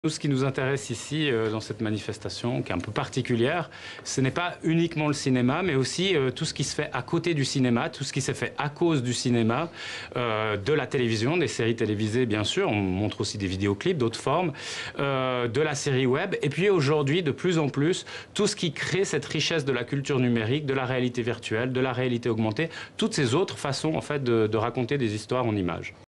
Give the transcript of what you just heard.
Nous, ce qui nous intéresse ici, dans cette manifestation, qui est un peu particulière, ce n'est pas uniquement le cinéma, mais aussi tout ce qui se fait à côté du cinéma, tout ce qui s'est fait à cause du cinéma, de la télévision, des séries télévisées, bien sûr. On montre aussi des vidéoclips, d'autres formes, de la série web. Et puis aujourd'hui, de plus en plus, tout ce qui crée cette richesse de la culture numérique, de la réalité virtuelle, de la réalité augmentée, toutes ces autres façons, en fait, de raconter des histoires en images.